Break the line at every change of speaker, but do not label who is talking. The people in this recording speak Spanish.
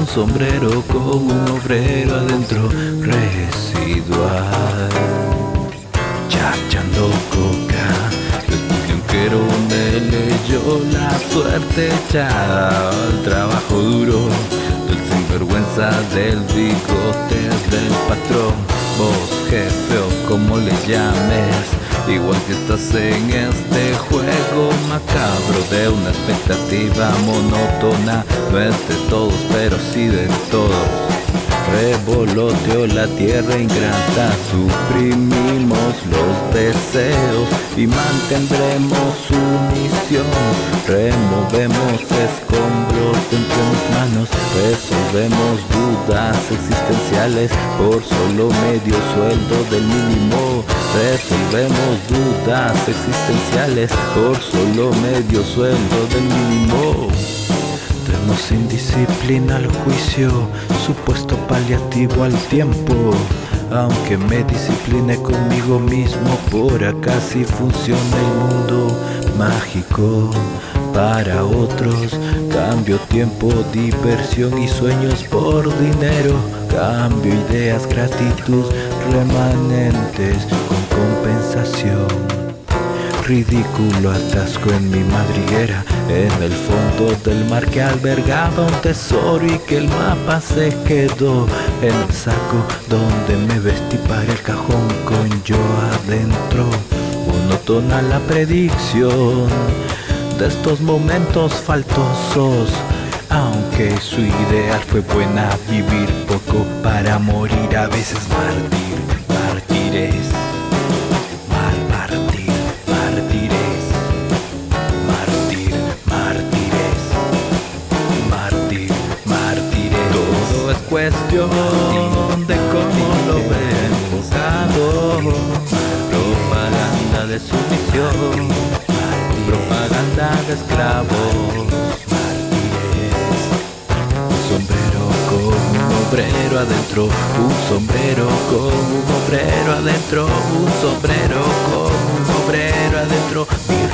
sombrero con un obrero adentro residual. Chachando coca, después de un quero me leyó la suerte echada al trabajo duro del sinvergüenza del bigote del patrón. Vos, jefe, o como le llames, igual que estás en este juego macabro de una expectativa monótona. No es de todos, pero sí de todos. Revoloteo la tierra ingrata, suprimimos los deseos y mantendremos su misión. Removemos escombros entre mis manos, resolvemos dudas existenciales por solo medio sueldo del mínimo. Resolvemos dudas existenciales por solo medio sueldo del mínimo. Demos indisciplina al juicio, supuesto paliativo al tiempo. Aunque me discipline conmigo mismo, por acá sí funciona el mundo mágico. Para otros, cambio tiempo, diversión y sueños por dinero. Cambio ideas, gratitud, remanentes con compensación. Ridículo atasco en mi madriguera, en el fondo del mar que albergaba un tesoro y que el mapa se quedó en el saco donde me vestí para el cajón con yo adentro. Monótona la predicción de estos momentos faltosos, aunque su ideal fue buena, vivir poco para morir a veces mártires. Cuestión de cómo lo ve enfocado. Propaganda de sumisión, propaganda de esclavos. Un sombrero con un obrero adentro, un sombrero con un obrero adentro, un sombrero con un obrero adentro.